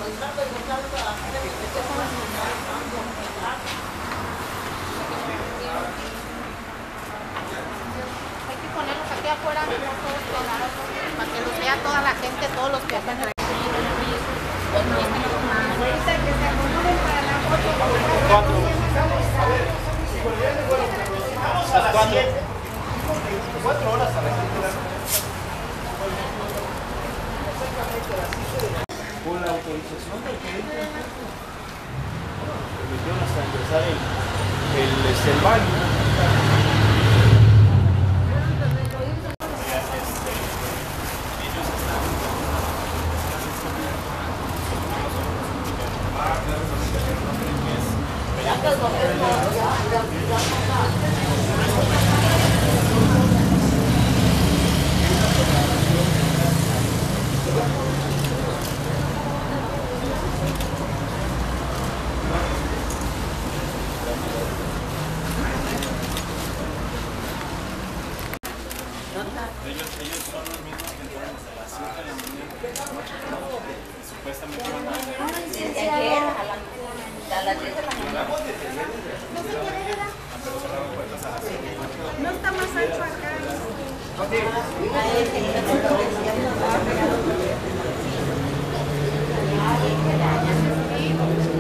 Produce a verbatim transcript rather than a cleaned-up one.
que ponerlos aquí afuera, para que los vea toda la gente, todos los que están aquí. Ahorita que se acomoden para la foto. ¿Hasta cuándo? Cuatro horas a la gente. Con la autorización del gerente permitieron hasta ingresar el, el, el, el baño. Ellos, ellos son los mismos que entraron hasta las siete de la mañana. Supuestamente van a hacer. Desde ayer a las a las diez de la mañana. No está más ancho acá. Ay,